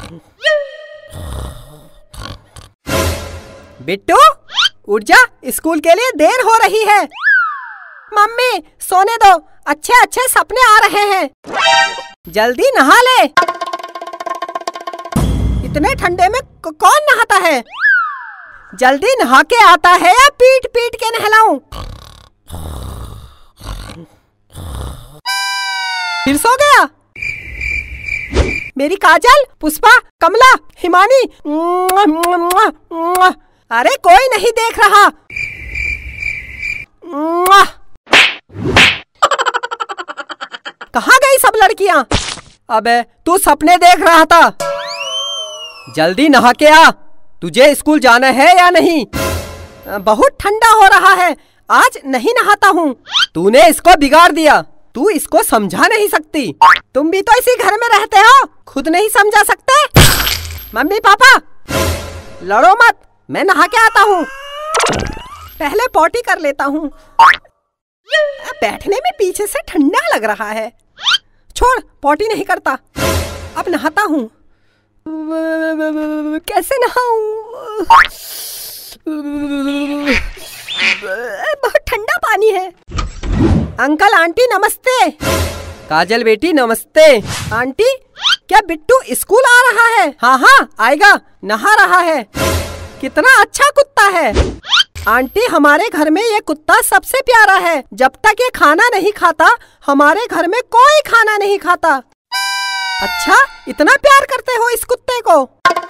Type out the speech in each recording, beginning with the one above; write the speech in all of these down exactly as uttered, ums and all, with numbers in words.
बिट्टू उठ जा, स्कूल के लिए देर हो रही है। मम्मी सोने दो, अच्छे अच्छे सपने आ रहे हैं। जल्दी नहा ले। इतने ठंडे में कौन नहाता है? जल्दी नहा के आता है या पीट पीट के नहलाऊं? फिर सो गया? मेरी काजल, पुष्पा, कमला, हिमानी। अरे कोई नहीं देख रहा। कहाँ गई सब लड़कियां? अबे तू सपने देख रहा था। जल्दी नहा के आ, तुझे स्कूल जाना है या नहीं? बहुत ठंडा हो रहा है, आज नहीं नहाता हूँ। तूने इसको बिगाड़ दिया, तू इसको समझा नहीं सकती। तुम भी तो इसी घर में रहते हो, खुद नहीं समझा सकते? मम्मी पापा लड़ो मत, मैं नहा के आता हूँ। पहले पॉटी कर लेता हूँ। बैठने में पीछे से ठंडा लग रहा है। छोड़, पॉटी नहीं करता, अब नहाता हूँ। कैसे नहाऊं? बहुत ठंडा पानी है। अंकल आंटी नमस्ते। काजल बेटी नमस्ते। आंटी क्या बिट्टू स्कूल आ रहा है? हाँ हाँ आएगा, नहा रहा है। कितना अच्छा कुत्ता है। आंटी हमारे घर में ये कुत्ता सबसे प्यारा है। जब तक ये खाना नहीं खाता हमारे घर में कोई खाना नहीं खाता। अच्छा, इतना प्यार करते हो इस कुत्ते को?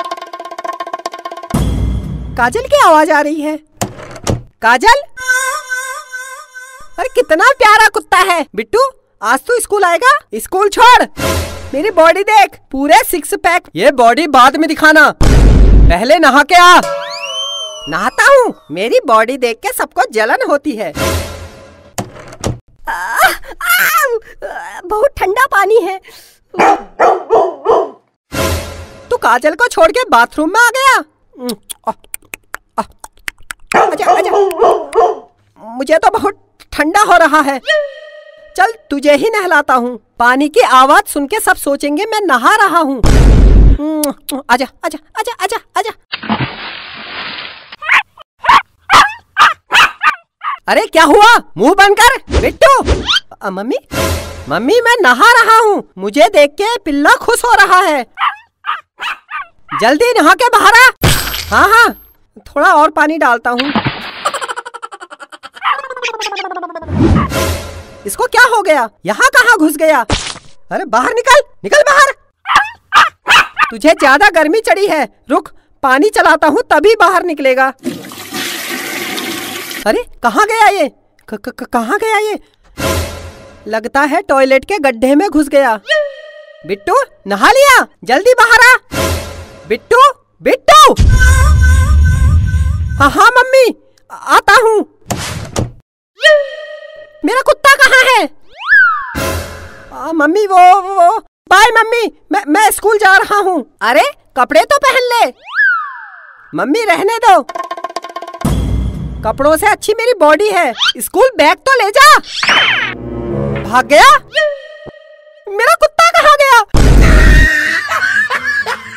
काजल की आवाज आ रही है। काजल, अरे कितना प्यारा कुत्ता है। बिट्टू आज तू स्कूल आएगा? स्कूल छोड़, मेरी बॉडी देख, पूरे सिक्स पैक। ये बॉडी बाद में दिखाना, पहले नहा के आ। नहाता हूँ, मेरी बॉडी देख के सबको जलन होती है। आ, आ, बहुत ठंडा पानी है। तू काजल को छोड़ के बाथरूम में आ गया? आजा, आजा। मुझे तो बहुत ठंडा हो रहा है। चल तुझे ही नहलाता हूँ। पानी की आवाज सुन के सब सोचेंगे मैं नहा रहा हूँ। आजा, आजा, आजा, आजा, आजा। अरे क्या हुआ? मुंह बंद कर बिट्टू। मम्मी मम्मी मैं नहा रहा हूँ, मुझे देख के पिल्ला खुश हो रहा है। जल्दी नहा के बाहर आ। हाँ हाँ, थोड़ा और पानी डालता हूँ। इसको क्या हो गया? यहाँ कहाँ घुस गया? अरे बाहर निकल, निकल बाहर। तुझे ज्यादा गर्मी चढ़ी है, रुक पानी चलाता हूँ तभी बाहर निकलेगा। अरे कहाँ गया ये? कहाँ गया ये? लगता है टॉयलेट के गड्ढे में घुस गया। बिट्टू नहा लिया? जल्दी बाहर आ। बिट्टू, बिट्टू। हाँ हाँ मम्मी आता हूँ। मेरा कुत्ता कहाँ है? आ, मम्मी वो वो बाय मम्मी, मैं मैं स्कूल जा रहा हूँ। अरे कपड़े तो पहन ले। मम्मी रहने दो, कपड़ों से अच्छी मेरी बॉडी है। स्कूल बैग तो ले जा। भाग गया मेरा कुत्ता।